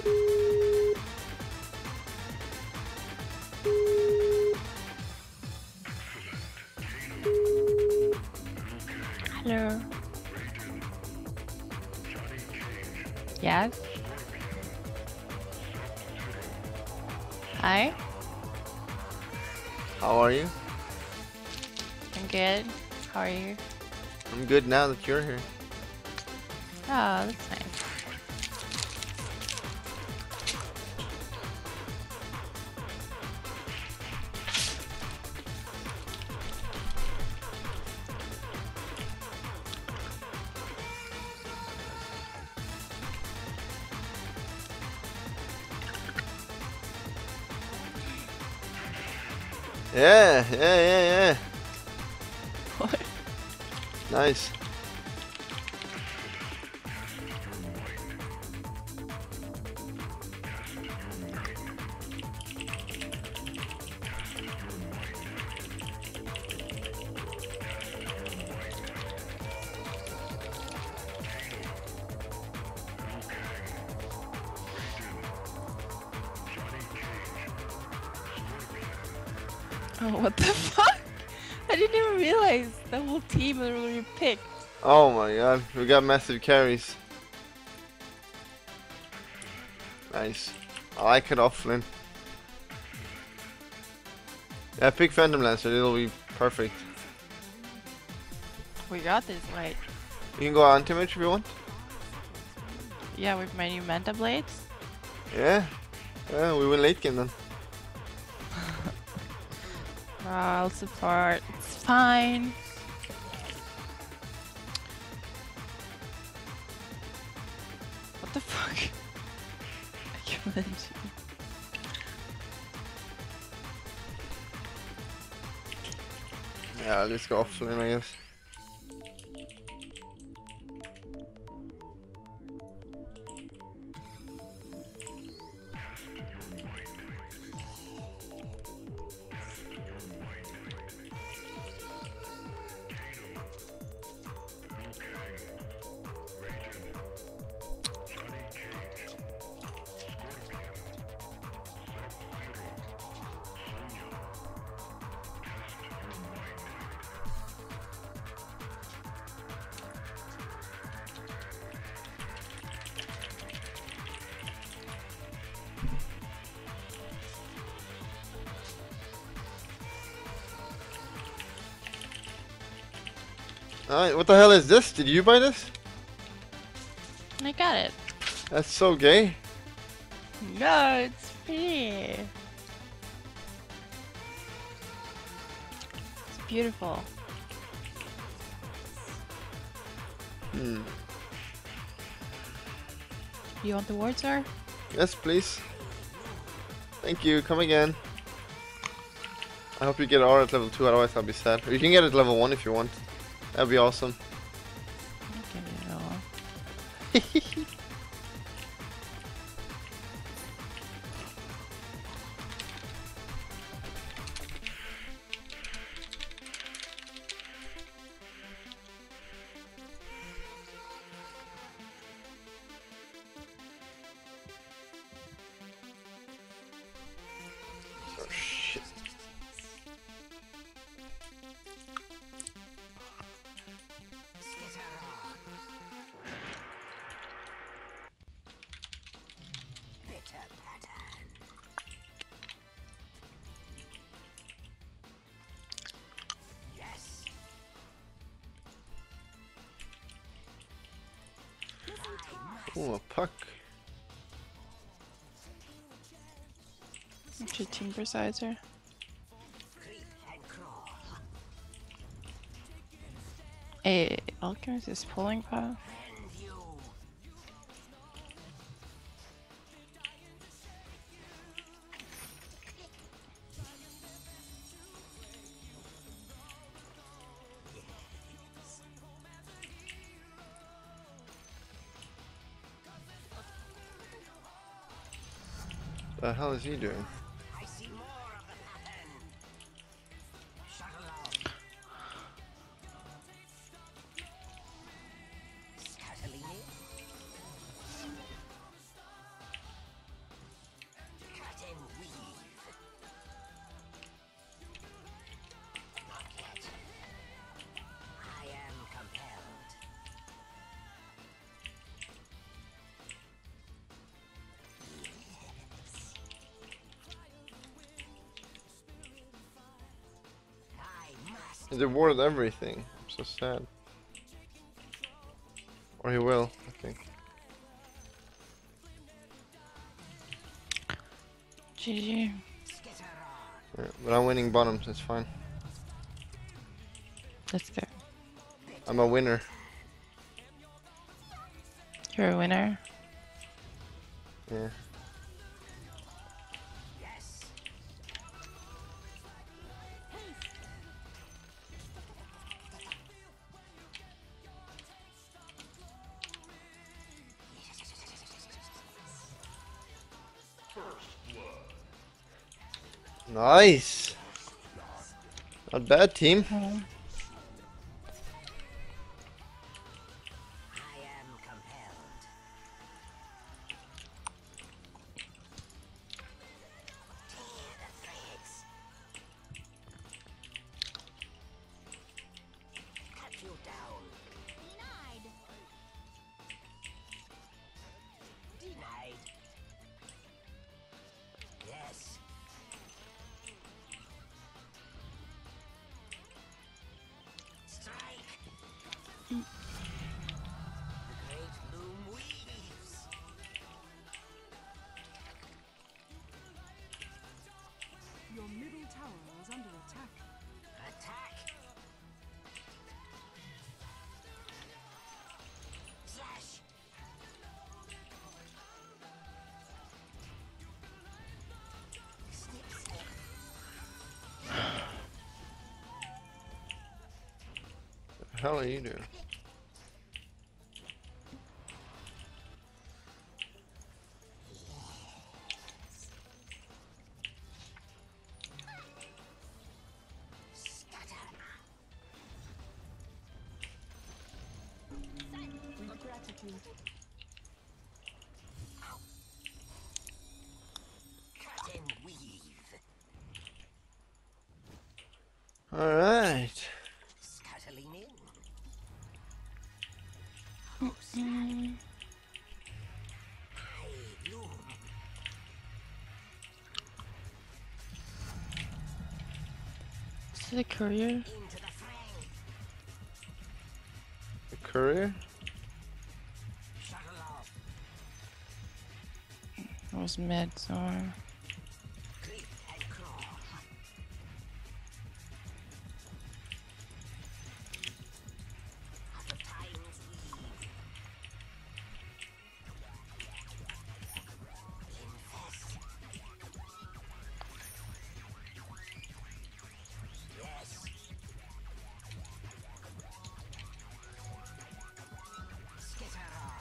Hello. Yes. Hi. How are you? I'm good. How are you? I'm good now that you're here. Oh, that's nice. Yeah. What? Nice. Oh, what the fuck? I didn't even realize the whole team already picked. Oh my god, we got massive carries. Nice. I like it, Offlin. Yeah, pick Phantom Lancer, it'll be perfect. We got this, right? You can go anti-mage if you want. Yeah, with my new Manta Blades. Yeah. Yeah, we win late game then. I'll support. It's fine. What the fuck? I can't believe you. Yeah, I'll just go Offlin, I guess. Alright, what the hell is this? Did you buy this? I got it. That's so gay. No, it's free. It's beautiful. You want the ward, sir? Yes, please. Thank you, come again. I hope you get R at level 2, otherwise I'll be sad. Or you can get it at level 1 if you want. That'd be awesome. I'll give you it all. Oh shit. Oh, a puck. What's your team presizer? Hey, Alchemist is pulling path. The hell is he doing? He's rewarded everything. I'm so sad. Or he will, I think. GG. Yeah, but I'm winning bottoms, it's fine. That's good. I'm a winner. You're a winner. Yeah. Nice. Not bad, team. Oh. Your middle tower is under attack. Attack! Slash! Snip, snip. What the hell are you doing? With gratitude. Cut and weave. Alright. Scuttling in. Mm. Hey, bloom. Is it a courier? Into the fray. The courier? Shuttle off. It was mid, so. Clip and claw. Of the time's weave. Infest. Yes. Skitter.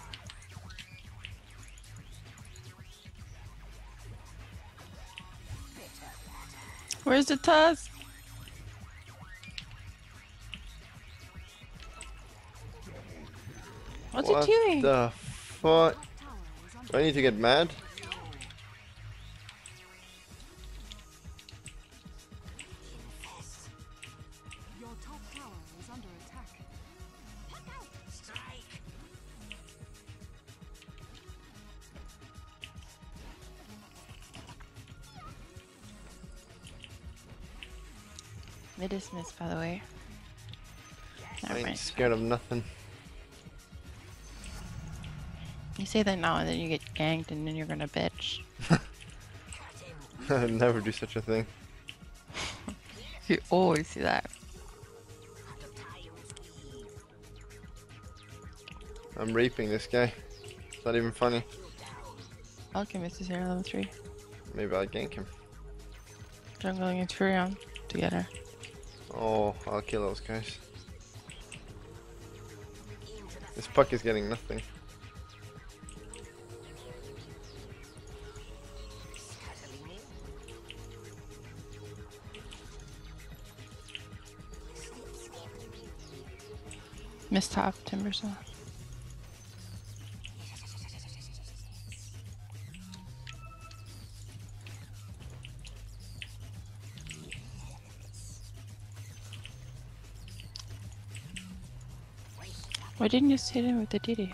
Bitter batter. Where's the tusk? What's What it doing? the fuck? Top tower is under Do I need to get mad? Infest. your top tower is under attack. Strike. Mid is missed, by the way. I Never ain't mind. scared of nothing. You say that now and then you get ganked and then you're gonna bitch. I'd never do such a thing. You always see that. Of the time's weave. I'm raping this guy. It's not even funny. Alchemist is here, level 3. Maybe I'll gank him. Jungling and Furion together. Oh, I'll kill those guys. This puck is getting nothing. Scuttling in. Snip, snip. Miss top, Timbersaw. Why didn't you just hit him with the DD?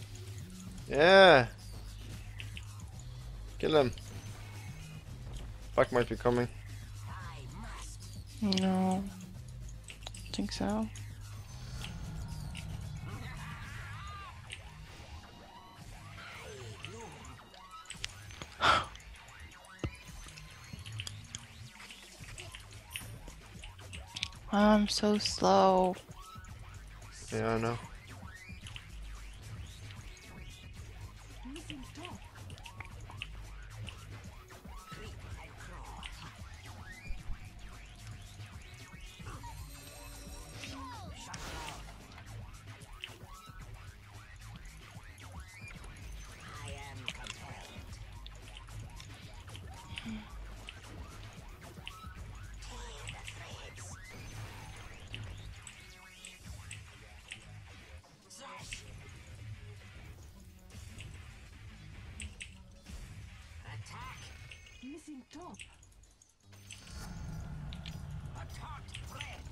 Yeah. Kill him. Back might be coming. No. I think so. I'm so slow. Yeah, I know. Missing top. I am compelled. Tear the threads. Slash. Attack. Missing top. A taut thread.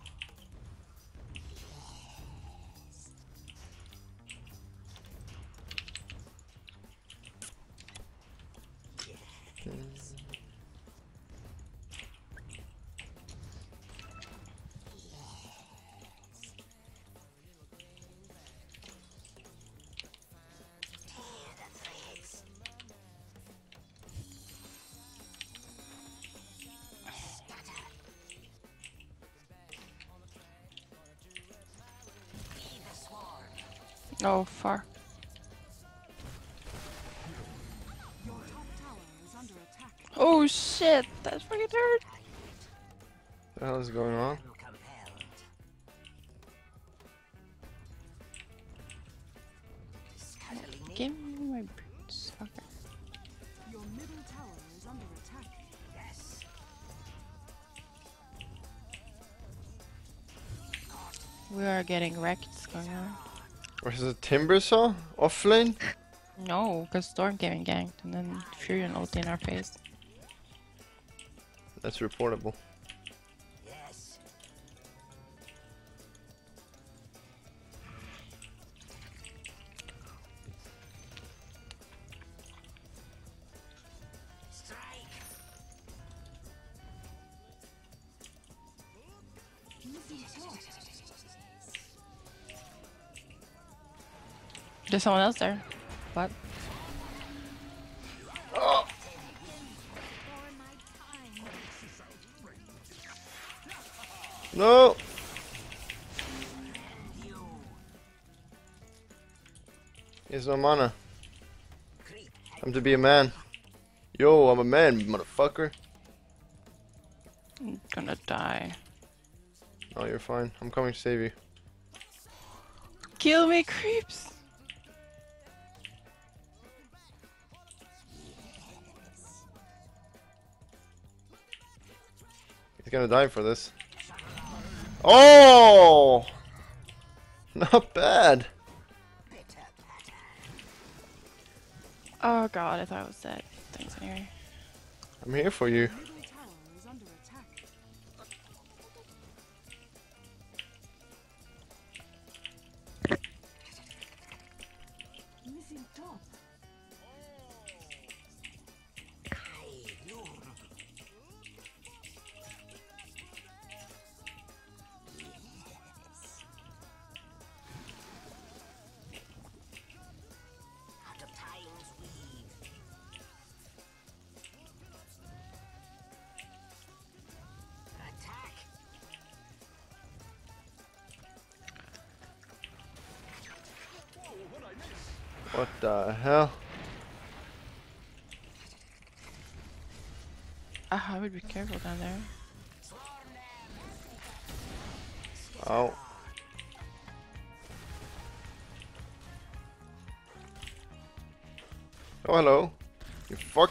Tear the threads. Scatter. Be the swarm. Oh, fuck. Your top tower is under attack. Oh shit, that fucking hurt. What the hell is going on? I'm compelled. Scuttling in. Give me my boots. Okay. Your middle tower is under attack. Yes. We are getting wrecked. What's going on? Where's the timber saw? Off lane? No, because Storm getting ganked and then Furion ulti in our face. That's reportable. Yes. Strike. Missing top. There's someone else there. What? No! He has no mana. I'm to be a man. Yo, I'm a man, motherfucker. I'm gonna die. Oh, you're fine. I'm coming to save you. Kill me, creeps! He's gonna die for this. Oh! Not bad. Oh god, I thought I was dead. Thanks anyway. I'm here for you. Middle tower is under attack. Missing top. Out of time's weave. Attack. What the hell? I would be careful down there. Oh. Oh, hello. You fuck.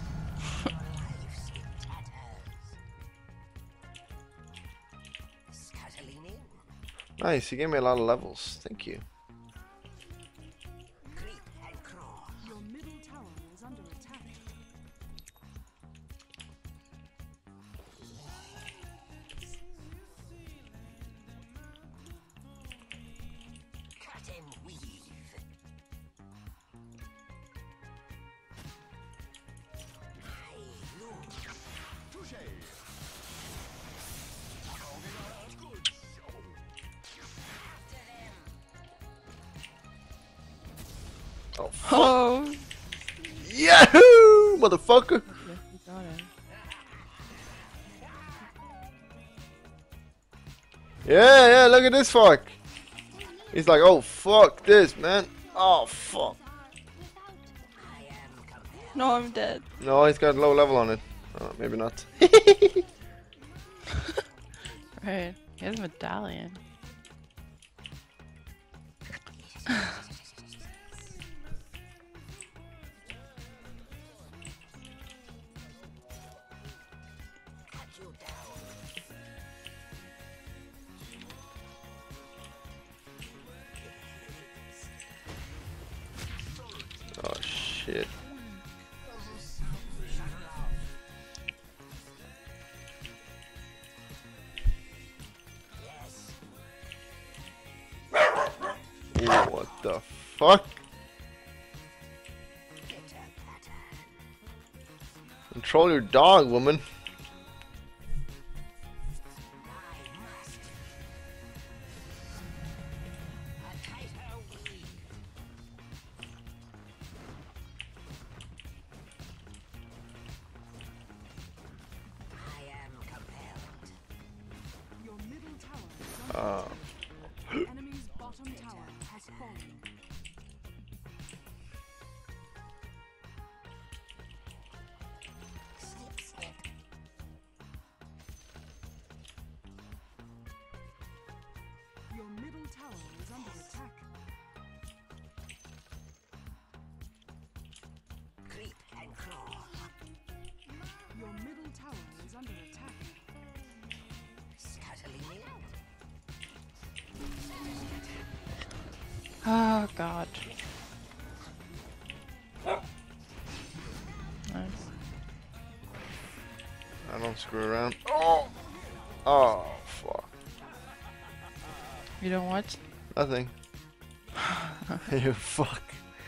Scuttling in. Nice, you gave me a lot of levels. Thank you. Creep and crawl. Your middle tower is under attack. Cut and weave. Oh, fuck. Oh. Yahoo! Motherfucker! Yes, we got it. Yeah, look at this fuck. He's like, oh, fuck this, man. Oh, fuck. No, I'm dead. No, he's got low level on it. Oh, maybe not. Right. He has a medallion. Oh, shit. Ooh, what the fuck? Control your dog, woman. Your middle tower is under Uh, The enemy's bottom tower has fallen. Your middle tower is under attack. Creep and crawl. Your middle tower is under attack. Scuttling in. Oh god. Nice. I don't screw around. Oh! Oh, fuck. You don't watch? Nothing. You fuck.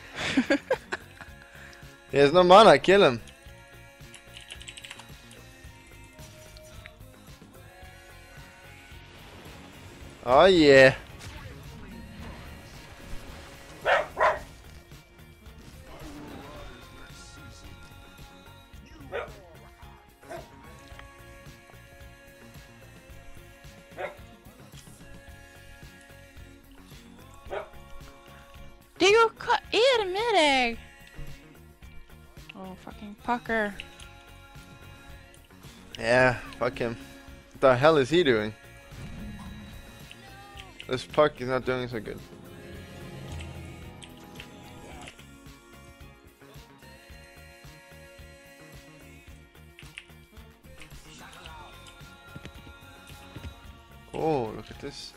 He has no mana, kill him. Oh yeah. Did you cut eat a mid-egg? Oh, fucking pucker. Yeah, fuck him. What the hell is he doing? This puck is not doing so good. Oh, look at this.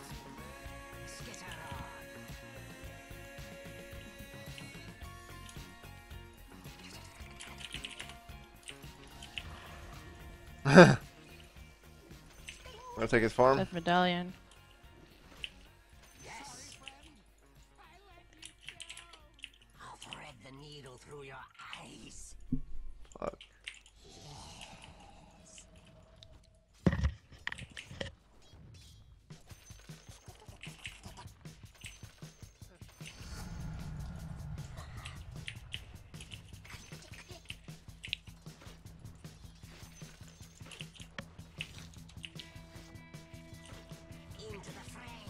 I'll take his farm. That medallion. I'll thread the needle through your eyes. Fuck. Into the fray.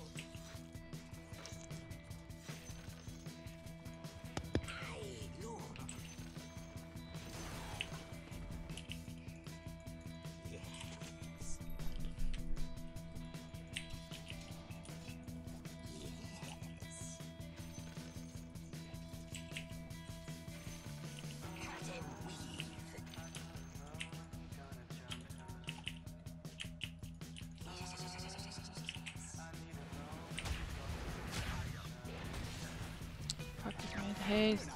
Hey, look. Yes. Yes. Cut and weave. Fuck, he's made haste.